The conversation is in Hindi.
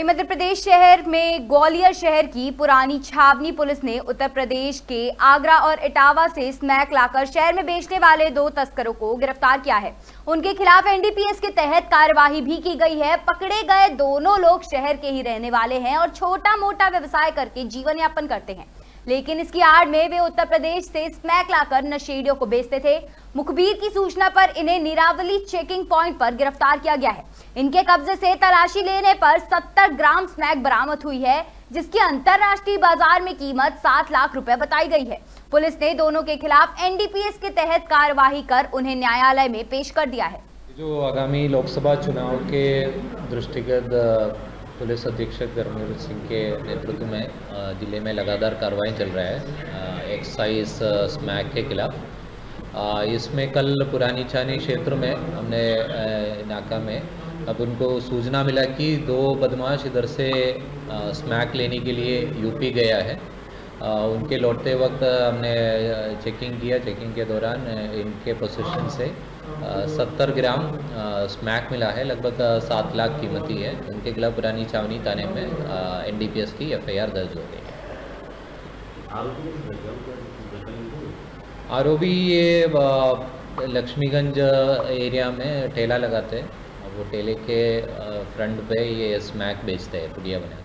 मध्य प्रदेश शहर में ग्वालियर शहर की पुरानी छावनी पुलिस ने उत्तर प्रदेश के आगरा और इटावा से स्मैक लाकर शहर में बेचने वाले 2 तस्करों को गिरफ्तार किया है। उनके खिलाफ एनडीपीएस के तहत कार्रवाई भी की गई है। पकड़े गए दोनों लोग शहर के ही रहने वाले हैं और छोटा मोटा व्यवसाय करके जीवन यापन करते हैं, लेकिन इसकी आड़ में वे उत्तर प्रदेश से स्मैक लाकर नशेड़ियों को बेचते थे। मुखबिर की सूचना पर इन्हें निरावली चेकिंग पॉइंट पर गिरफ्तार किया गया है। इनके कब्जे से तलाशी लेने पर 70 ग्राम स्मैक बरामद हुई है, जिसकी अंतरराष्ट्रीय बाजार में कीमत 7 लाख रुपए बताई गई है। पुलिस ने दोनों के खिलाफ एनडीपीएस के तहत कार्यवाही कर उन्हें न्यायालय में पेश कर दिया है। जो आगामी लोकसभा चुनाव के दृष्टिगत पुलिस अधीक्षक धर्मवीर सिंह के नेतृत्व में जिले में लगातार कार्रवाई चल रहा है एक्साइज स्मैक के खिलाफ। इसमें कल पुरानी छावनी क्षेत्र में हमने नाका में अब उनको सूचना मिला कि 2 बदमाश इधर से स्मैक लेने के लिए यूपी गया है। उनके लौटते वक्त हमने चेकिंग किया। चेकिंग के दौरान इनके पोजीशन से 70 ग्राम स्मैक मिला है, लगभग 7 लाख कीमती है। उनके खिलाफ पुरानी छावनी थाने में एनडीपीएस की एफआईआर दर्ज हो गई है। आरोपी ये लक्ष्मीगंज एरिया में ठेला लगाते हैं, वो ठेले के फ्रंट पे ये स्मैक बेचते हैं, पुड़िया बना।